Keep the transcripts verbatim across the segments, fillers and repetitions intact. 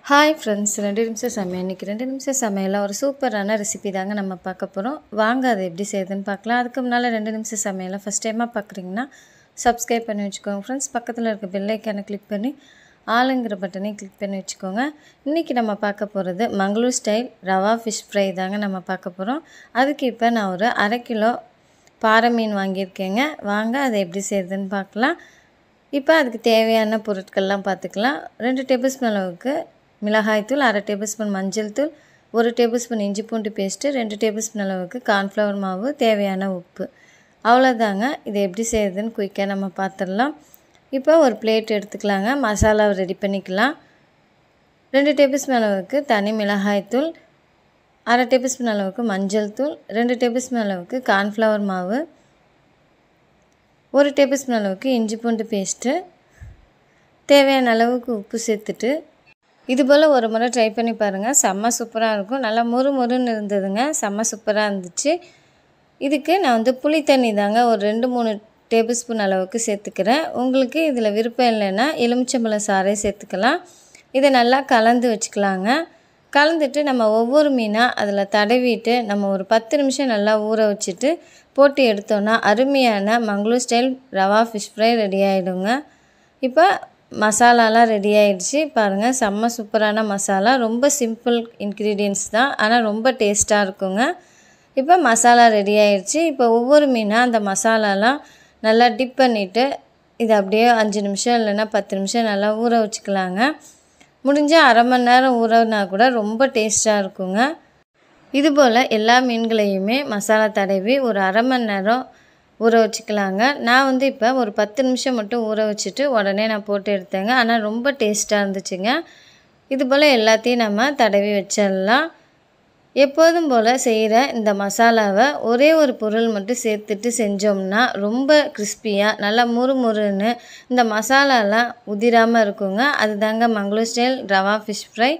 Hi friends, ரெண்டு நிமிஷம் சமையல். இன்றைக்கி ரெண்டு நிமிஷம் சமையலில் ஒரு சூப்பரான ரெசிபி தாங்க நம்ம பார்க்க போகிறோம். வாங்க அதை எப்படி செய்யுதுன்னு பார்க்கலாம். அதுக்கு முன்னால் ரெண்டு நிமிஷம் சமையலை ஃபஸ்ட் டைமாக பார்க்குறீங்கன்னா சப்ஸ்கிரைப் பண்ணி வச்சுக்கோங்க ஃப்ரெண்ட்ஸ். பக்கத்தில் இருக்க பெல் ஐக்கானை கிளிக் பண்ணி ஆளுங்கிற பட்டனையும் கிளிக் பண்ணி வச்சுக்கோங்க. இன்றைக்கி நம்ம பார்க்க போகிறது Mangalore style rava fish fry தாங்க நம்ம பார்க்க போகிறோம். அதுக்கு இப்போ நான் ஒரு அரை கிலோ பாறை மீன் வாங்கியிருக்கேங்க. வாங்க அதை எப்படி செய்யுதுன்னு பார்க்கலாம். இப்போ அதுக்கு தேவையான பொருட்கள்லாம் பார்த்துக்கலாம். ரெண்டு டேபிள் ஸ்பூன் அளவுக்கு மிளகாய்த்தூள், அரை டேபிள் ஸ்பூன் மஞ்சள் தூள், ஒரு டேபிள் ஸ்பூன் இஞ்சி பூண்டு பேஸ்ட்டு, ரெண்டு டேபிள் ஸ்பூன் அளவுக்கு கார்ன்ஃப்ளவர் மாவு, தேவையான உப்பு. அவ்வளோதாங்க. இதை எப்படி செய்யுதுன்னு குயிக்காக நம்ம பார்த்துடலாம். இப்போ ஒரு பிளேட் எடுத்துக்கலாங்க. மசாலாவை ரெடி பண்ணிக்கலாம். ரெண்டு டேபிள் ஸ்பூன் அளவுக்கு தனி மிளகாய்த்தூள், அரை டேபிள் ஸ்பூன் அளவுக்கு மஞ்சள் தூள், ரெண்டு டேபிள் ஸ்பூன் அளவுக்கு கார்ன்ஃப்ளவர் மாவு, ஒரு டேபிள் ஸ்பூன் அளவுக்கு இஞ்சி பூண்டு பேஸ்ட்டு, தேவையான அளவுக்கு உப்பு சேர்த்துட்டு இது போல் ஒரு முறை ட்ரை பண்ணி பாருங்கள். செம்ம சூப்பராக இருக்கும். நல்லா முறு முறுன்னு இருந்ததுங்க. செம்ம சூப்பராக இருந்துச்சு. இதுக்கு நான் வந்து புளி தண்ணி தாங்க ஒரு ரெண்டு மூணு டேபிள் ஸ்பூன் அளவுக்கு சேர்த்துக்கிறேன். உங்களுக்கு இதில் விருப்பம் இல்லைன்னா எலுமிச்சம்பழம் சாறை சேர்த்துக்கலாம். இதை நல்லா கலந்து வச்சுக்கலாங்க. கலந்துட்டு நம்ம ஒவ்வொரு மீனாக அதில் தடவிட்டு நம்ம ஒரு பத்து நிமிஷம் நல்லா ஊற வச்சுட்டு போட்டு எடுத்தோன்னா அருமையான Mangalore style rava fish fry ready ஆகிடுங்க. இப்போ மசாலாலாம் ரெடி ஆகிடுச்சு பாருங்கள். செம்ம சூப்பரான மசாலா. ரொம்ப சிம்பிள் இன்க்ரீடியன்ட்ஸ் தான், ஆனால் ரொம்ப டேஸ்ட்டாக இருக்குங்க. இப்போ மசாலா ரெடி ஆகிடுச்சு. இப்போ ஒவ்வொரு மீனாக அந்த மசாலாலாம் நல்லா டிப் பண்ணிவிட்டு இதை அப்படியே அஞ்சு நிமிஷம் இல்லைன்னா பத்து நிமிஷம் நல்லா ஊற வச்சுக்கலாங்க. முடிஞ்சால் அரை மணி நேரம் ஊறனா கூட ரொம்ப டேஸ்ட்டாக இருக்குங்க. இதுபோல் எல்லா மீன்களையுமே மசாலா தடவி ஒரு அரை மணி நேரம் ஊற வச்சுக்கலாங்க. நான் வந்து இப்போ ஒரு பத்து நிமிஷம் மட்டும் ஊற வச்சுட்டு உடனே நான் போட்டு எடுத்தேங்க. ஆனால் ரொம்ப டேஸ்ட்டாக இருந்துச்சுங்க. இது போல் எல்லாத்தையும் நம்ம தடவி வச்சிடலாம். எப்போதும் போல் செய்கிற இந்த மசாலாவை ஒரே ஒரு பொருள் மட்டும் சேர்த்துட்டு செஞ்சோம்னா ரொம்ப கிறிஸ்பியாக நல்லா முறு முறுன்னு இந்த மசாலாலாம் உதிராமல் இருக்குங்க. அதுதாங்க Mangalore style rava fish fry.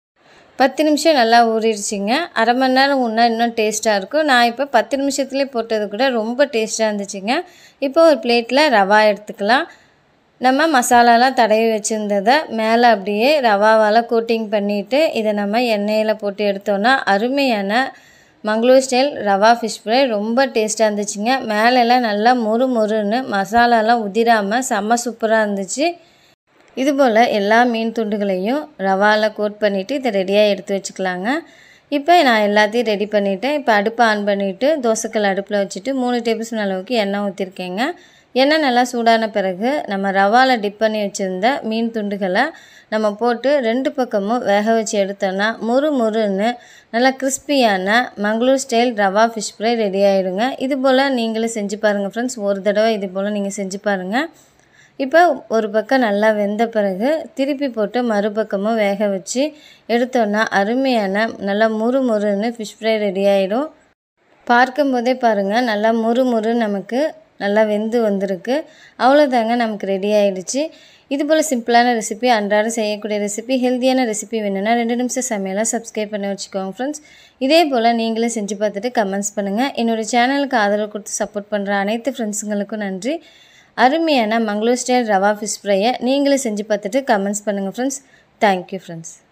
பத்து நிமிஷம் நல்லா ஊறிடுச்சிங்க. அரை மணி நேரம் ஊறினா இன்னும் டேஸ்ட்டாக இருக்கும். நான் இப்போ பத்து நிமிஷத்துலேயே போட்டது கூட ரொம்ப டேஸ்ட்டாக இருந்துச்சுங்க. இப்போ ஒரு பிளேட்டில் ரவா எடுத்துக்கலாம். நம்ம மசாலாலாம் தடவி வச்சுருந்ததை மேலே அப்படியே ரவாவால் கோட்டிங் பண்ணிவிட்டு இதை நம்ம எண்ணெயில் போட்டு எடுத்தோன்னா அருமையான Mangalore style rava fish fry ரொம்ப டேஸ்ட்டாக இருந்துச்சுங்க. மேலெல்லாம் நல்லா மொறு மொறுன்னு மசாலாலாம் உதிராமல் செம்ம சூப்பராக இருந்துச்சு. இதுபோல் எல்லா மீன் துண்டுகளையும் ரவாவில் கோட் பண்ணிவிட்டு இதை ரெடியாக எடுத்து வச்சுக்கலாங்க. இப்போ நான் எல்லாத்தையும் ரெடி பண்ணிவிட்டேன். இப்போ அடுப்பை ஆன் பண்ணிவிட்டு தோசைக்கல் அடுப்பில் வச்சுட்டு மூணு டேபிள் ஸ்பூன் அளவுக்கு எண்ணெய் ஊற்றிருக்கேங்க. எண்ணெய் நல்லா சூடான பிறகு நம்ம ரவாவில் டிப் பண்ணி வச்சுருந்த மீன் துண்டுகளை நம்ம போட்டு ரெண்டு பக்கமும் வேக வச்சு எடுத்தோன்னா முறு முறுன்னு நல்லா கிறிஸ்பியான Mangalore style rava fish fry ready ஆகிடுங்க. இது போல் நீங்களும் செஞ்சு பாருங்கள் ஃப்ரெண்ட்ஸ். ஒரு தடவை இது போல் நீங்கள் செஞ்சு பாருங்கள். இப்போ ஒரு பக்கம் நல்லா வெந்த பிறகு திருப்பி போட்டு மறுபக்கமும் வேக வச்சு எடுத்தோன்னா அருமையான நல்லா முறு முறுன்னு ஃபிஷ் ஃப்ரை ரெடி ஆகிடும். பார்க்கும்போதே பாருங்கள் நல்லா முறு முறு நமக்கு நல்லா வெந்து வந்திருக்கு. அவ்வளோதாங்க, நமக்கு ரெடி ஆகிடுச்சு. இதுபோல் சிம்பிளான ரெசிபி, அன்றாடம் செய்யக்கூடிய ரெசிபி, ஹெல்த்தியான ரெசிபி வேணும்னா ரெண்டு நிமிஷம் சமையலாக சப்ஸ்கிரைப் பண்ணி வச்சுக்கோங்க ஃப்ரெண்ட்ஸ். இதே போல் நீங்களும் செஞ்சு பார்த்துட்டு கமெண்ட்ஸ் பண்ணுங்கள். என்னோடய சேனலுக்கு ஆதரவு கொடுத்து சப்போர்ட் பண்ணுற அனைத்து ஃப்ரெண்ட்ஸுங்களுக்கும் நன்றி. அருமையான மங்களூர் ஸ்டைல் ரவா ஃபிஷ் ஃப்ரையை நீங்களே செஞ்சு பார்த்துட்டு கமெண்ட்ஸ் பண்ணுங்கள் ஃப்ரெண்ட்ஸ். Thank you friends.